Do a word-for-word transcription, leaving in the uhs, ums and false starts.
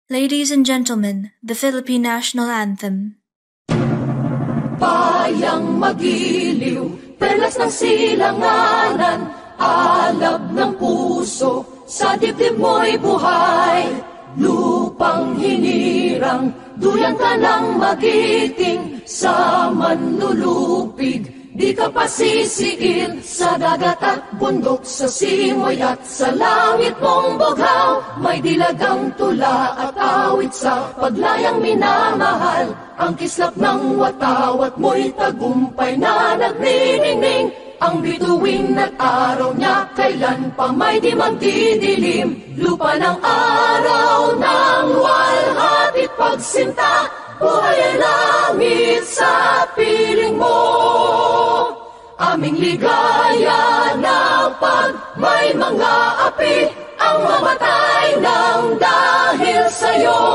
Ladies and gentlemen, the Philippine National Anthem. Bayang magiliw, perlas ng silanganan, alab ng puso, sa dibdib mo'y buhay. Lupang hinirang, duyan ka ng magiting, sa manlulupig, di ka pasisiil. Sa dagat at bundok, sa simoy at sa langit mong bughaw, may dilagang tula at awit sa paglayang minamahal. Ang kislap ng watawat mo'y tagumpay na nagniningning. Ang bituin at araw niya kailan pa may di magdidilim. Lupa ng araw ng walhatit pagsinta, buhay ay langit sa piling mo. Aming ligaya na pag may mga api ang mamatay ng dahil sa'yo.